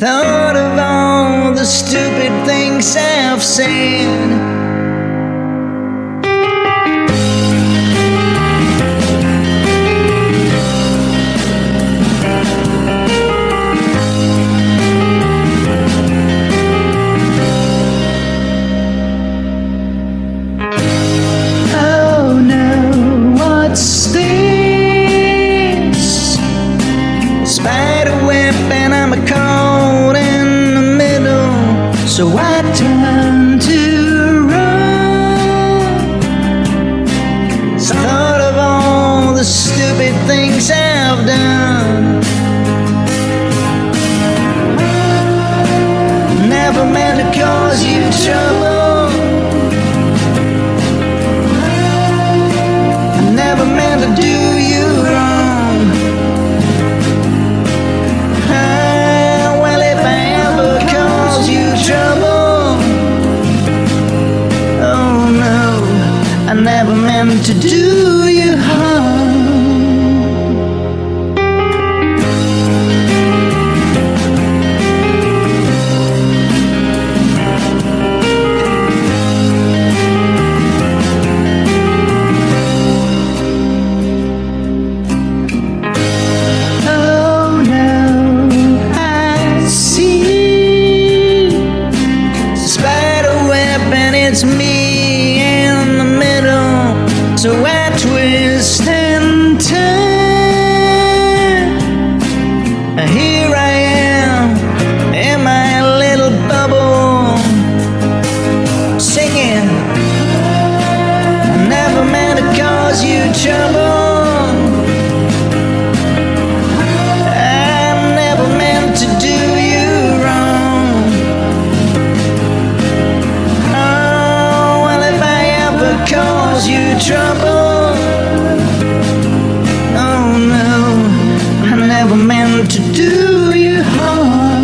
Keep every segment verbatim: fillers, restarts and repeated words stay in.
thought of all the stupid things I've said. What's this? Spider web and I'm caught in the middle, so I turn to run. Thought of all the stupid things I've done. Never meant to cause you trouble. Never meant to do you wrong. Ah, well, if I ever cause you trouble, oh no, I never meant to do you harm. It's me in the middle, so I twist and turn. Here I am in my little bubble, singing. Never meant to cause you trouble. I never meant to do you wrong. Cause you trouble. Oh no, I never meant to do you harm.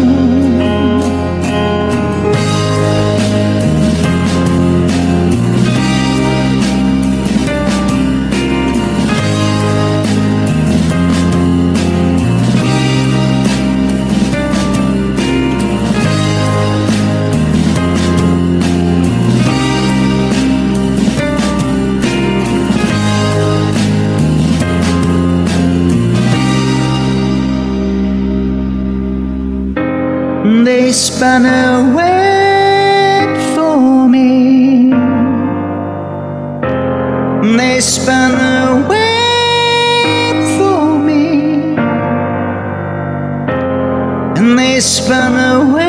They spun a web for me. They spun a web for me. And they spun a web